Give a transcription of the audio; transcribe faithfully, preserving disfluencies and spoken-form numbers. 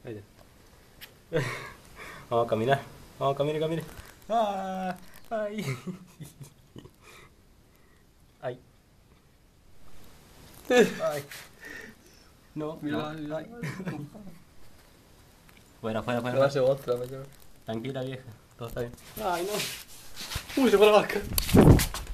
Ahí ya. Vamos a caminar. Vamos, camine, camine. Ah, ay. Ay. Ay. No, Mira, no. mira. Ay. Fuera, fuera, fuera. No hace otra, me cago. Tranquila, vieja. Todo está bien. Ay, no. Uy, se fue la vaca.